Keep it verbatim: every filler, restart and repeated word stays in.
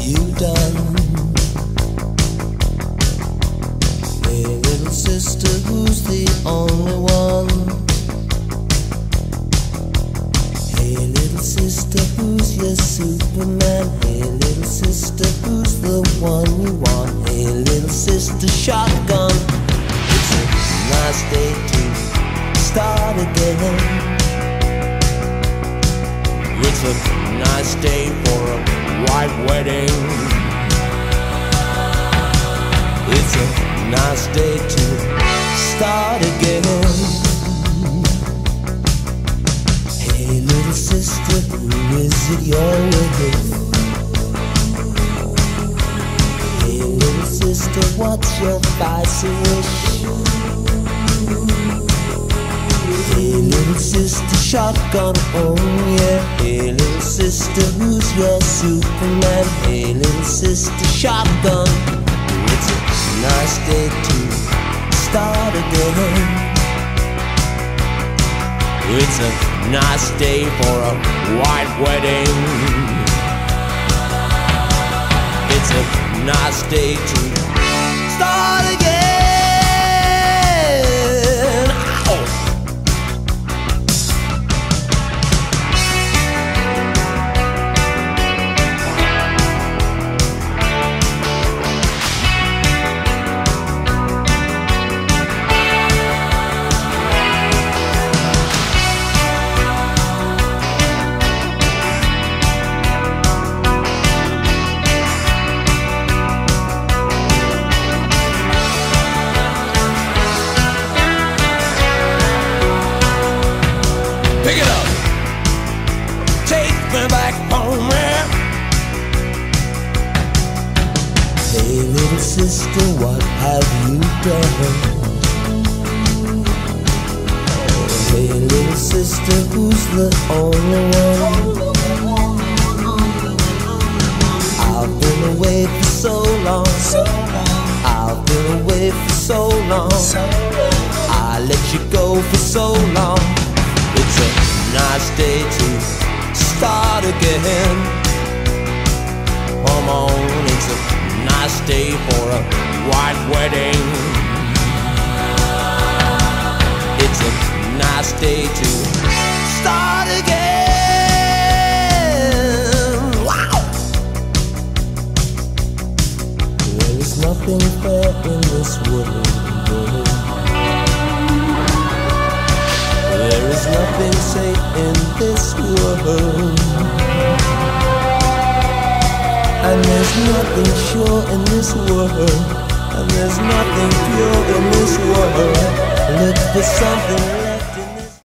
you done? Hey little sister, who's the only one? Hey little sister, who's your Superman? Hey little sister, who's the one you want? Hey little sister, shotgun. It's a nice day to start again. It's a nice day for a white wedding. It's a nice day to start again. Hey little sister, who is it you're with? Hey little sister, what's your vice wish? Hey little sister, shotgun, oh yeah. Hey little sister, who's your Superman? Hey little sister, shotgun. It's a nice day to start again. It's a nice day for a white wedding. It's a nice day to start again. Pick it up, take me back home, man. Hey little sister, what have you done? Hey little sister, who's the only one? I've been away for so long. I've been away for so long. I let you go for so long. It's a nice day to start again. Come on, it's a nice day for a white wedding. It's a nice day to start again. Wow! There is nothing fair in this world. There is nothing safe in this world, and there's nothing sure in this world, and there's nothing pure in this world. Look for something